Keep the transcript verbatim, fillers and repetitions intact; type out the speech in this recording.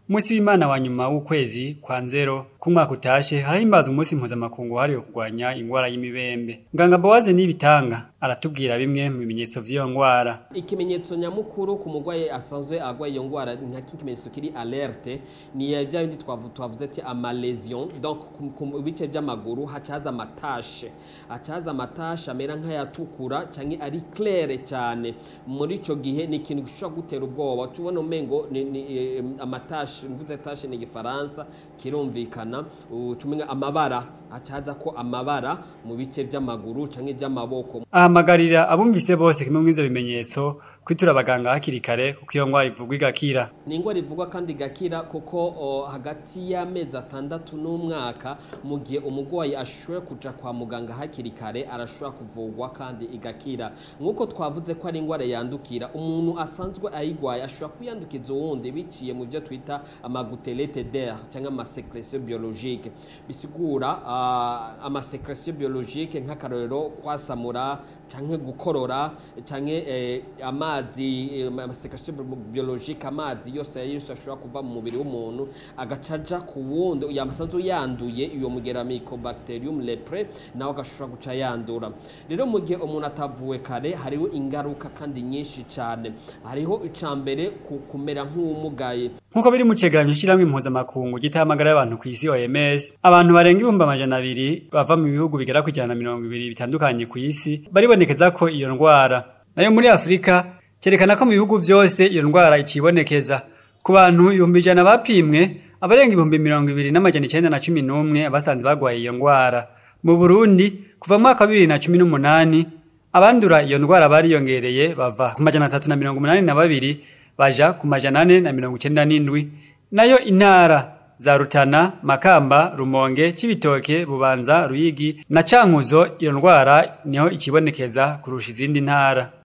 Musi w'Imana wa nyuma w'ukwezi kwa nzero ku mwaka utashe harahimbazwa umunsi mpuzamakungu wahariwe kurwanya ingwara y'imibembe. Muganga Bowaze Nibitanga aratubwira bimwe mu bimenyetso vy'iyo ngwara. Ikimenyetso nyamukuru ku mugwaye asanzwe agwaye iyo ngwara nka kimenyetso kiri alerte ni bya bindi twavuze ati ama lesion, donc ku bice by'amaguru hacaza amatashe hacaza amatashe amera nk'ayatukura canke ari claire cyane. Muri ico gihe ni ikintu gishobora gutera ubwoba, tubona umengo ni, ni amatashe, mvuze tashe ni Gifaransa kirumvikana, tumenga amabara hacaza ko amabara mu bice by'amaguru canke by'amaboko. Ahamagarira abumvise bose kimwe mw'izo bimenyetso kwitura abaganga hakiri kare kuko iyo ngwara ivugwa igakira. Ni ingwara ivugwa kandi igakira kuko o, hagati y'amezi atandatu n'umwaka mu gihe umugwayi ashoboye kuja kwa muganga hakiri kare arashobora kuvugwa kandi igakira. Nkuko twavuze ko ari ingwara yandukira, umuntu asanzwe ayigwaye ashobora kuyandukiza uwundi biciye mu byo twita amagutelete d'air cyangwa amasécrétion biologique. Bisigura uh, amasécrétion biologique nk'akarorero kwasamura canke gukorora canke eh, amazi amasécrétion biologique, amazi yose yose ashobora kuva mu mubiri w'umuntu agacaja ku wundi yamasanzwe yanduye iyo mugera Mycobacterium leprae nawe agashobora guca yandura. Rero mu gihe umuntu atavuwe kare hariho ingaruka kandi nyinshi cyane. Hariho icambere kumera nk'umugaye. Nkuko biri mu cegeranyo shiramwe mpuzamakungu gitahamagara y'abantu ku isi O M S, abantu barenga ibihumbi amajana abiri bava mu bihugu bigera ku ijana na mirongo ibiri bitandukanye ku isi baribonekeza ko iyo ndwara. Nayo muri Afrika cerekana ko mu bihugu byose iyo ndwara icibonekeza. Ku bantu ibihumbi ijana bapimwe, abarenga ibihumbi mirongo ibiri n'amajana icenda na cumi n'umwe basanze bagwaye iyo ndwara. Mu Burundi kuva mu mwaka wa bibiri na cumi n'umunani abandura iyo ndwara bariyongereye bava ku majana atatu na mirongo umunani na babiri baja ku majana ane na mirongo icenda n'indwi. Nayo intara za Rutana, Makamba, Rumonge, Cibitoke, Bubanza, Ruyigi na Cankuzo iyo ndwara niho ikibonekeza kurusha izindi ntara.